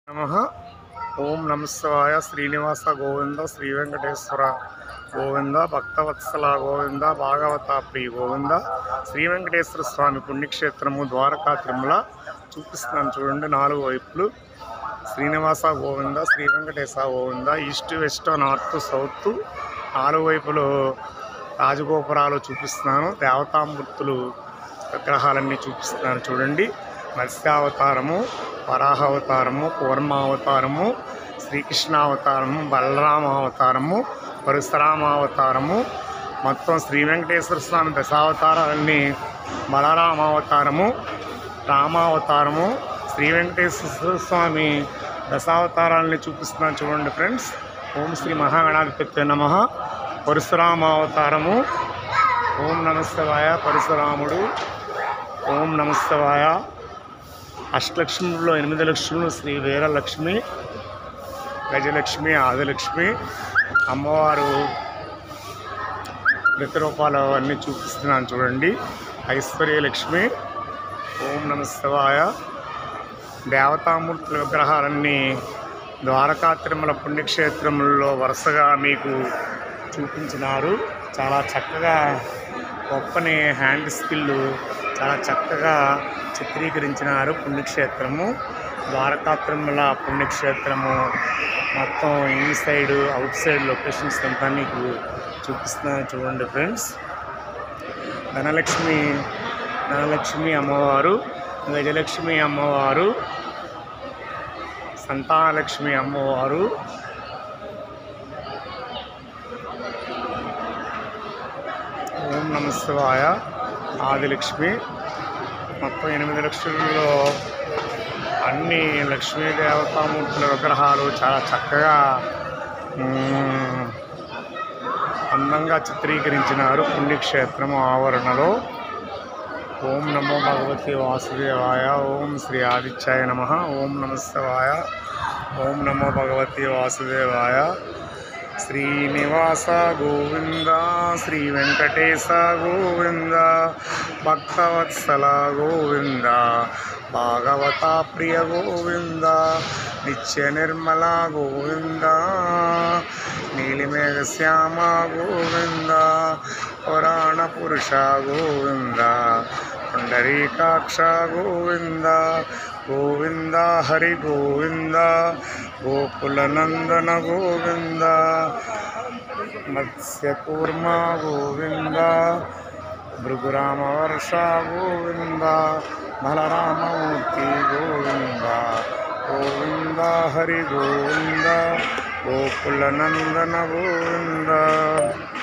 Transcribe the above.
नमः। ओम नमस्वाय श्रीनिवास गोविंद श्री वेंकटेश्वर गोविंद भक्तवत्सल गोविंद भागवता प्रिय गोविंद श्री वेंकटेश्वर स्वामी पुण्यक्षेत्रము ద్వారకా తిరుమల చూపిస్తున్నాను చూడండి। నాలుగు వైపులు Srinivasa Govinda Sri Venkatesa Govinda east west north south నాలుగు వైపులు రాజగోపురాలు చూపిస్తున్నాను। దేవతామూర్తులు విగ్రహాలన్నీ చూపిస్తున్నాను చూడండి। మత్స్యావతారము, వరాహావతారము, కూర్మావతారము, శ్రీకృష్ణావతారము, బలరామావతారము, పరశురామావతారము, మొత్తం శ్రీ వెంకటేశ్వర స్వామి దశావతారాలన్నీ బలరామావతారము, రామావతారము, శ్రీ వెంకటేశ్వర స్వామి దశావతారాలని చూపిస్తున్నాను చూడండి ఫ్రెండ్స్। ఓం శ్రీ మహాగణాధిపత్య నమః। పరశురామావతారము, ఓం నమస్తవాయ పరశురాముడు, ఓం నమస్తవాయ। అష్టలక్ష్మిలో 8 లక్ష్ములు శ్రీ వీరలక్ష్మి, గజలక్ష్మి, ఆదిలక్ష్మి అమ్మవారు ప్రతిరూపాలు అన్నీ చూపిస్తున్నాను చూడండి। ఐశ్వర్యలక్ష్మి, ఓం నమస్తవాయ। దేవతామూర్తుల విగ్రహాలన్నీ ద్వారకా తిరుమల పుణ్యక్షేత్రములలో వరుసగా మీకు చూపించినారు। చాలా చక్కగా గొప్పని హ్యాండ్ స్కిల్ చాలా చక్కగా చిత్రీకరించినారు। పుణ్యక్షేత్రము ద్వారకా తిరుమల పుణ్యక్షేత్రము మొత్తం ఇన్సైడ్ అవుట్ సైడ్ లొకేషన్స్ అంతా మీకు చూపిస్తున్నాను చూడండి ఫ్రెండ్స్। ధనలక్ష్మి అమ్మవారు, గజలక్ష్మి అమ్మవారు, సంతానలక్ష్మి అమ్మవారు, ఓం నమస్తవాయ, ఆదిలక్ష్మి మొత్తం 8 లక్షల్లో అన్ని లక్ష్మీ దేవతామూర్తుల విగ్రహాలు చాలా చక్కగా అందంగా చిత్రీకరించినారు పుణ్యక్షేత్రము ఆవరణలో। ఓం నమో భగవతి వాసుదేవాయ, ఓం శ్రీ ఆదిత్యాయ నమః, ఓం నమస్తవాయ, ఓం నమో భగవతి వాసుదేవాయ। శ్రీనివాస గోవింద శ్రీ వెంకటేశ గోవింద భక్తవత్సల గోవింద భాగవత ప్రియ గోవింద నిత్య నిర్మల గోవింద నీలిమేఘ శ్యామ గోవింద పురాణ పురుష గోవింద పుండరీకాక్ష గోవింద గోవింద హరి గోవింద గోకులనందన గోవింద మత్స్యకూర్మ గోవింద భృగురామవర్ష గోవింద బలరామమూర్తి గోవింద గోవింద హరి గోవింద గోకులనందన గోవింద।